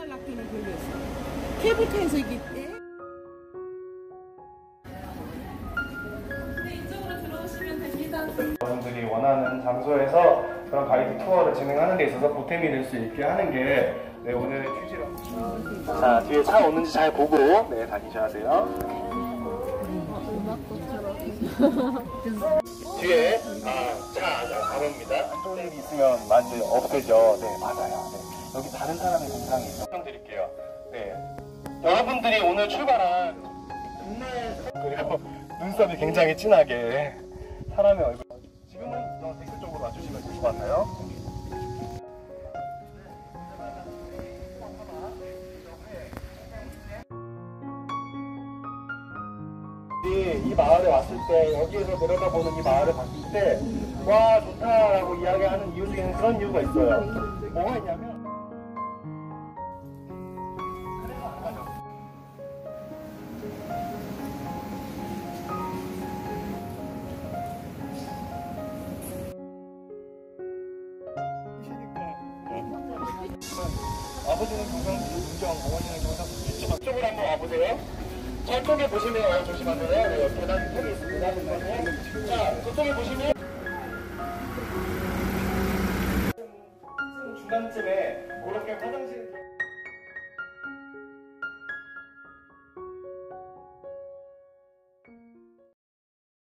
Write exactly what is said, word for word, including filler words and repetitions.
낙견을 걸렸어. 케이블카에서 이게 여러분들이 원하는 장소에서 그런 가이드 투어를 진행하는 데 있어서 보탬이 될 수 있게 하는 게 네, 오늘의 취지로. 자, 뒤에 차 오는지 잘 보고 네, 다니셔야 돼요. 뒤에 아, 차, 자, 가봅니다. 안좋은 일이 있으면 많이 없애죠. 네, 맞아요. 네. 여기 다른 사람의 동상이 있어. 설명드릴게요. 네. 여러분들이 오늘 출발한 그리고 눈썹이 굉장히 진하게 사람의 얼굴. 지금은 저 댓글 쪽으로 와주시면 될 것 같아요. 이 마을에 왔을 때 여기에서 내려다보는 이 마을을 봤을 때 와 좋다라고 이야기하는 이유 중에는 그런 이유가 있어요. 뭐가 있냐면 그래서 안 가죠. 아버지는 경상도 문정, 어머니는 경상도 이쪽으로 한번 와보세요. 저쪽에 보시면 조심하세요. 네, 계단 턱이 있습니다. 자, 저쪽에 보시면 중간쯤에 그렇게 화장실